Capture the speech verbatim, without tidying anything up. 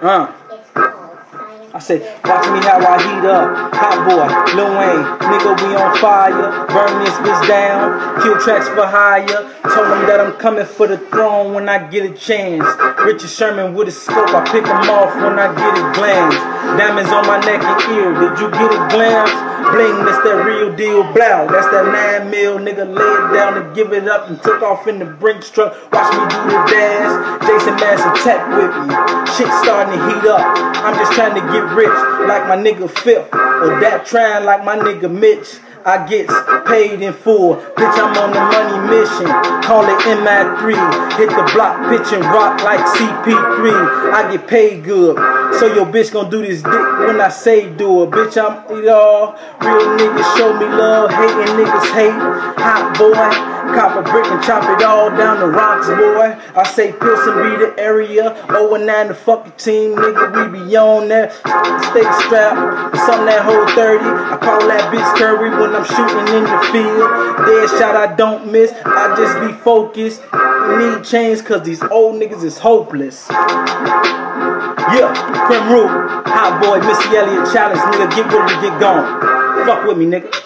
Uh. I say, watch me how I heat up. Hot boy, Lil Wayne, nigga, we on fire. Burn this bitch down, kill tracks for hire. Told him that I'm coming for the throne when I get a chance. Richard Sherman with a scope, I pick him off when I get a glance. Diamonds on my neck and ear, did you get a glance? Bling, that's that real deal, blow. That's that nine mil, nigga, lay it down and give it up and took off in the Brinks truck. Watch me do the dash. Jason Mass attack with me. Shit starting to heat up. I'm just trying to get rich like my nigga Fifth, or that trying like my nigga Mitch. I get paid in full, bitch, I'm on the money mission. Call it M I three, hit the block, pitch and rock like C P three. I get paid good, so your bitch gon' do this dick when I say do it. Bitch, I'm it all. Real niggas show me love, hating niggas hate. Hot boy. Cop a brick and chop it all down the rocks, boy. I say Pilsen be the area. oh and nine the fucking team, nigga, we be on there. Stay strapped, something that hold thirty. I call that bitch Curry when I'm shooting in the field. Dead shot, I don't miss. I just be focused. Need change cause these old niggas is hopeless. Yeah, Crim Rule, Hot Boy, Missy Elliott challenge, nigga, get ready to get gone. Fuck with me, nigga.